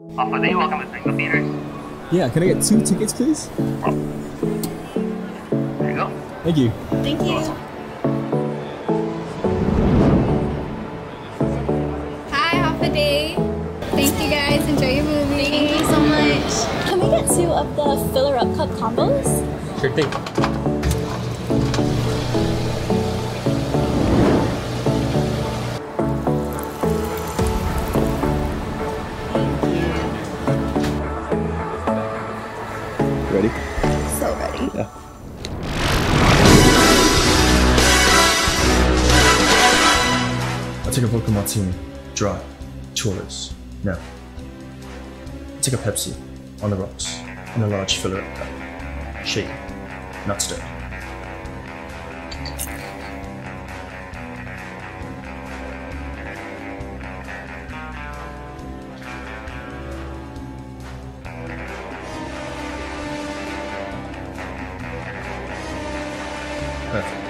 Off a day, welcome to Tango Theaters. Yeah, can I get 2 tickets, please? There you go. Thank you. Thank you. Hi, half a day. Thank you guys. Enjoy your movie. Thank you so much. Can we get 2 of the filler up cup combos? Sure thing. Ready? So ready. Yeah. I'll take a vodka martini, dry, churros. Now, take a Pepsi, on the rocks, and a large filler up cup. Shake, not stir. Perfect.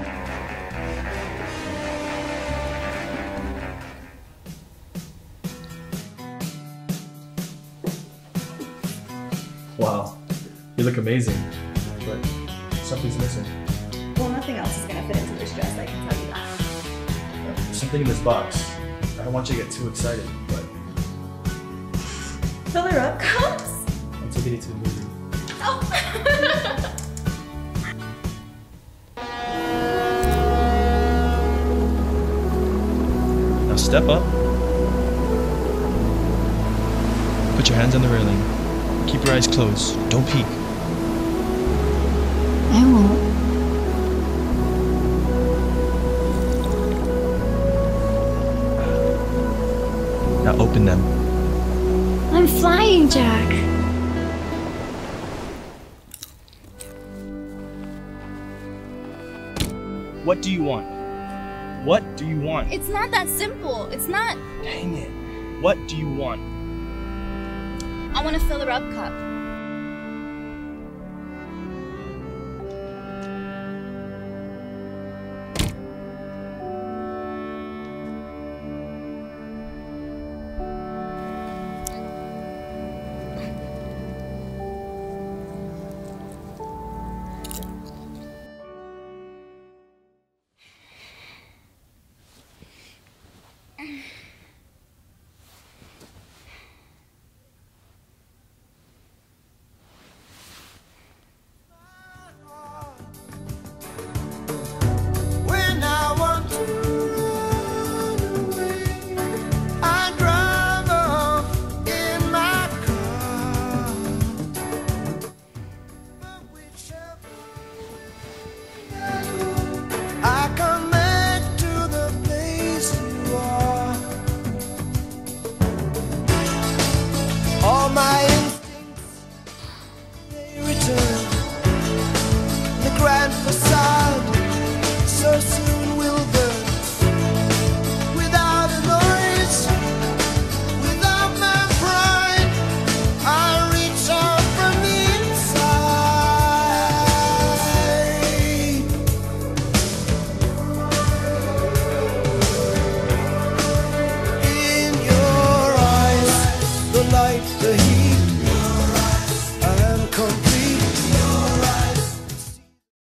Wow, you look amazing, but something's missing. Well, nothing else is gonna fit into this dress, I can tell you that. There's something in this box. I don't want you to get too excited, but Filler up cups? I'm taking you to the movie. Oh. Now step up. Put your hands on the railing. Keep your eyes closed. Don't peek. I won't. Now open them. I'm flying, Jack. What do you want? What do you want? It's not that simple. It's not. Dang it. What do you want? I want a filler up cup.